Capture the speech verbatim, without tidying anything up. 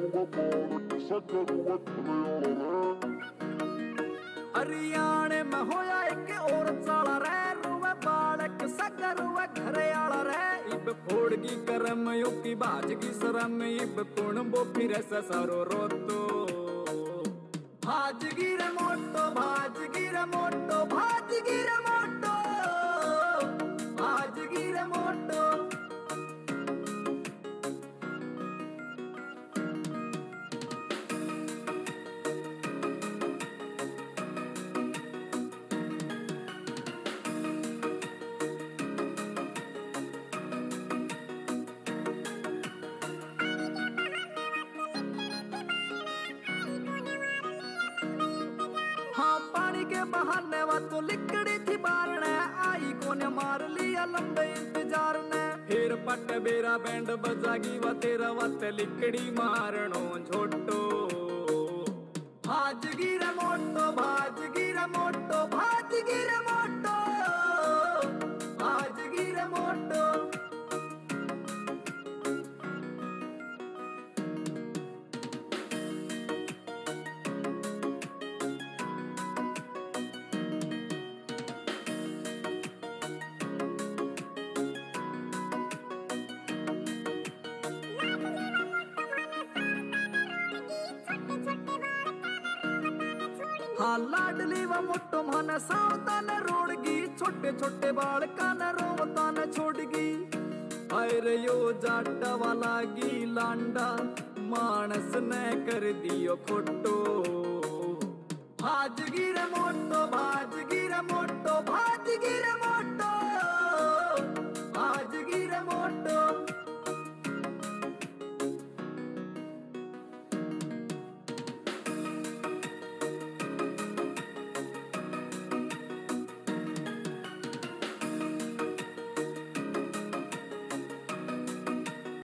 हरियाणे में होया एक और चाला रे रुवे बालक सगर रुवे घरे आला रे इब फोड़गी करम योकी बाजगी शरम इब कुण बो फिर से सारो रोतो भाजगी रे मोटो भाजगी रे मोटो भाजगी रे मोटो भाजगी रे मोटो बहाने वा तो लिकड़ी थी बारने आई कोने मार लिया लंबे इंतजार ने फिर पट बेरा बैंड बजागी वा तेरा वत लिकड़ी मारनो झोटो भाजगी रे मोटो भाजगी रे मोटो भाजगी रे मोटो भाजगी रे मोटो हाँ लाडली व मोटो मन सावधान रोड़गी छोटे छोटे बाल कान रोवतान छोड़गी अरे यो जाटा वाला गी लांडा मानस ने कर दियो खोटो भाजगी रे मोटो भाजगी रे मोटो भाजगी रे मोटो भाजगी रे मोटो